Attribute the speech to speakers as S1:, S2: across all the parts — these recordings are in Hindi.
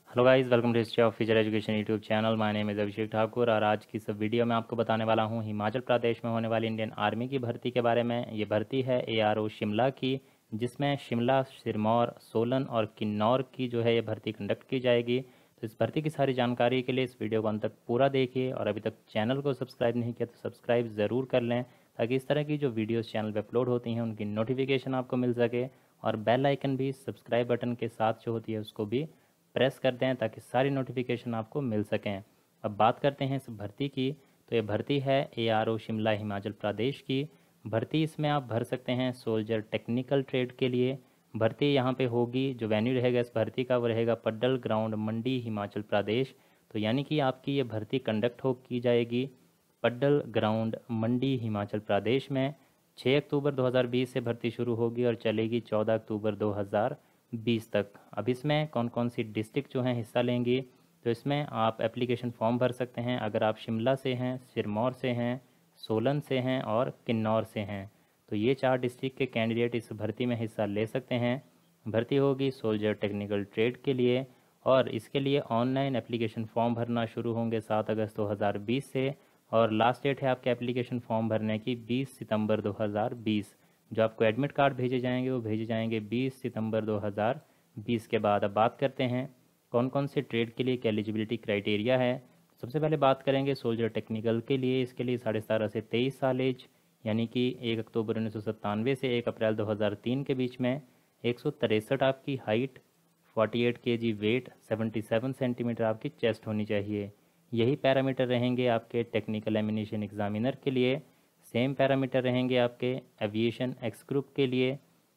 S1: Hello guys, welcome to history of future education YouTube channel. My name is Abhishek Thakur और आज की इस वीडियो में आपको बताने वाला हूं हिमाचल प्रदेश में होने वाली इंडियन आर्मी की भर्ती के बारे में। ये भर्ती है एआरओ शिमला की, जिसमें शिमला, सिरमौर, सोलन और किन्नौर की जो है ये भर्ती कंडक्ट की जाएगी। तो इस भर्ती की सारी जानकारी के लिए इस वीडियो को अंत तक पूरा देखिए और अभी तक चैनल को सब्सक्राइब नहीं किया तो सब्सक्राइब ज़रूर कर लें, ताकि इस तरह की जो वीडियोज़ चैनल पर अपलोड होती हैं उनकी नोटिफिकेशन आपको मिल सके। और बेल आइकन भी सब्सक्राइब बटन के साथ जो होती है उसको भी प्रेस कर दें, ताकि सारी नोटिफिकेशन आपको मिल सकें। अब बात करते हैं इस भर्ती की। तो ये भर्ती है एआरओ शिमला हिमाचल प्रदेश की भर्ती। इसमें आप भर सकते हैं सोल्जर टेक्निकल ट्रेड के लिए। भर्ती यहाँ पे होगी, जो वेन्यू रहेगा इस भर्ती का वो रहेगा पड्डल ग्राउंड, मंडी, हिमाचल प्रदेश। तो यानी कि आपकी ये भर्ती कंडक्ट की जाएगी पड्डल ग्राउंड, मंडी, हिमाचल प्रदेश में। 6 अक्टूबर 2020 से भर्ती शुरू होगी और चलेगी 14 अक्टूबर 2020 तक। अब इसमें कौन कौन सी डिस्ट्रिक्ट जो हैं हिस्सा लेंगी, तो इसमें आप एप्लीकेशन फॉर्म भर सकते हैं अगर आप शिमला से हैं, सिरमौर से हैं, सोलन से हैं और किन्नौर से हैं। तो ये 4 डिस्ट्रिक्ट के कैंडिडेट इस भर्ती में हिस्सा ले सकते हैं। भर्ती होगी सोल्जर टेक्निकल ट्रेड के लिए और इसके लिए ऑनलाइन एप्लीकेशन फॉर्म भरना शुरू होंगे 7 अगस्त 2020 से, और लास्ट डेट है आपके एप्लीकेशन फॉर्म भरने की 20 सितंबर 2020। जो आपको एडमिट कार्ड भेजे जाएंगे वो भेजे जाएंगे 20 सितंबर 2020 के बाद। अब बात करते हैं कौन कौन से ट्रेड के लिए क्या एलिजिबिलिटी क्राइटेरिया है। सबसे पहले बात करेंगे सोल्जर टेक्निकल के लिए। इसके लिए 17.5 से 23 साल एज, यानी कि 1 अक्टूबर 1997 से 1 अप्रैल 2003 के बीच में। 163 आपकी हाइट, 48 केजी वेट, 77 सेंटीमीटर आपकी चेस्ट होनी चाहिए। यही पैरामीटर रहेंगे आपके टेक्निकल एमिनेशन एग्जामिनर के लिए। सेम पैरामीटर रहेंगे आपके एविएशन एक्स ग्रुप के लिए,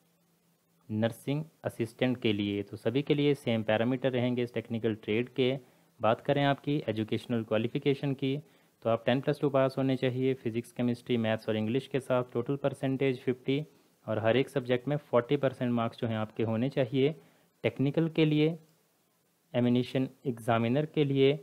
S1: नर्सिंग असिस्टेंट के लिए। तो सभी के लिए सेम पैरामीटर रहेंगे इस टेक्निकल ट्रेड के। बात करें आपकी एजुकेशनल क्वालिफिकेशन की, तो आप 10+2 पास होने चाहिए फिजिक्स, केमिस्ट्री, मैथ्स और इंग्लिश के साथ। टोटल परसेंटेज 50 और हर एक सब्जेक्ट में 40% मार्क्स जो हैं आपके होने चाहिए। टेक्निकल के लिए, एमिनेशन एग्जामिनर के लिए,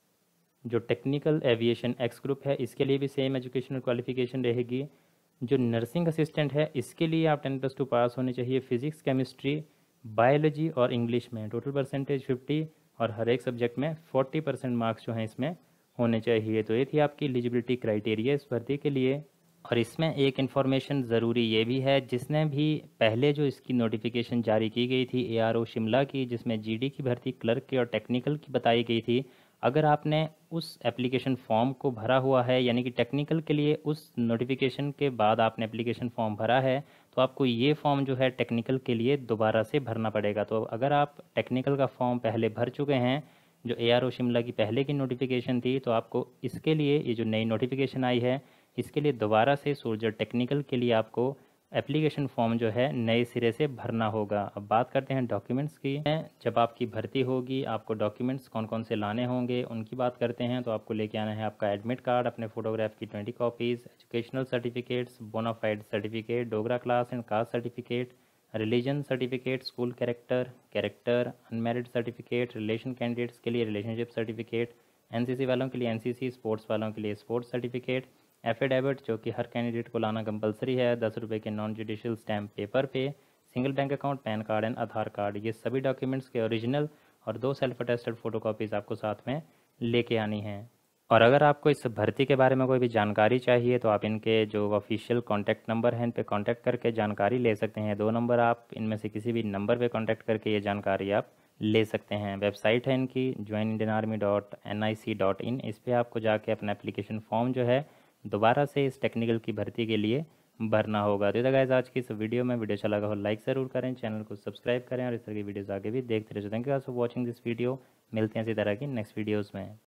S1: जो टेक्निकल एविएशन एक्स ग्रुप है इसके लिए भी सेम एजुकेशनल क्वालिफिकेशन रहेगी। जो नर्सिंग असिस्टेंट है इसके लिए आप 10+2 पास होने चाहिए फिजिक्स, केमिस्ट्री, बायोलॉजी और इंग्लिश में। टोटल परसेंटेज 50 और हर एक सब्जेक्ट में 40% मार्क्स जो हैं इसमें होने चाहिए। तो ये थी आपकी एलिजिबिलिटी क्राइटेरिया इस भर्ती के लिए। और इसमें एक इन्फॉर्मेशन ज़रूरी ये भी है, जिसने भी पहले जो इसकी नोटिफिकेशन जारी की गई थी एआरओ शिमला की, जिसमें जीडी की भर्ती क्लर्क की और टेक्निकल की बताई गई थी, अगर आपने उस एप्लीकेशन फॉर्म को भरा हुआ है, यानी कि टेक्निकल के लिए उस नोटिफिकेशन के बाद आपने एप्लीकेशन फॉर्म भरा है, तो आपको ये फॉर्म जो है टेक्निकल के लिए दोबारा से भरना पड़ेगा। तो अगर आप टेक्निकल का फॉर्म पहले भर चुके हैं, जो एआरओ शिमला की पहले की नोटिफिकेशन थी, तो आपको इसके लिए ये जो नई नोटिफिकेशन आई है इसके लिए दोबारा से सोल्जर टेक्निकल के लिए आपको एप्लीकेशन फॉर्म जो है नए सिरे से भरना होगा। अब बात करते हैं डॉक्यूमेंट्स की। जब आपकी भर्ती होगी आपको डॉक्यूमेंट्स कौन कौन से लाने होंगे उनकी बात करते हैं। तो आपको लेके आना है आपका एडमिट कार्ड, अपने फोटोग्राफ की 20 copies, educational certificates, bonafide certificate, Dogra class and caste certificate, religion certificate, school character, unmarried certificate, relation candidates के लिए रिलेशनशिप सर्टिफिकेट, एनसीसी वालों के लिए एनसीसी, स्पोर्ट्स वालों के लिए स्पोर्ट्स सर्टिफिकेट, एफिडेविट जो कि हर कैंडिडेट को लाना कंपलसरी है 10 रुपये के नॉन जुडिशियल स्टैम्प पेपर पे, single bank account, PAN card and Aadhaar card. ये सभी डॉक्यूमेंट्स के ओरिजिनल और 2 सेल्फ अटेस्टेड फोटोकॉपीज़ आपको साथ में लेके आनी है। और अगर आपको इस भर्ती के बारे में कोई भी जानकारी चाहिए तो आप इनके जो ऑफिशियल कॉन्टैक्ट नंबर हैं इन पे कॉन्टैक्ट करके जानकारी ले सकते हैं। 2 नंबर, आप इनमें से किसी भी नंबर पे कॉन्टैक्ट करके ये जानकारी आप ले सकते हैं। वेबसाइट है इनकी joinindianarmy.nic.in। इस पर आपको जाके अपना एप्लीकेशन फॉर्म जो है दोबारा से इस टेक्निकल की भर्ती के लिए भरना होगा। तो गाइस, आज की इस वीडियो में वीडियो अच्छा लगा हो लाइक ज़रूर करें, चैनल को सब्सक्राइब करें और इस तरह की वीडियोज़ आगे भी देखते रहे। Thank you for watching this video. मिलते हैं इसी तरह की नेक्स्ट वीडियोज़ में।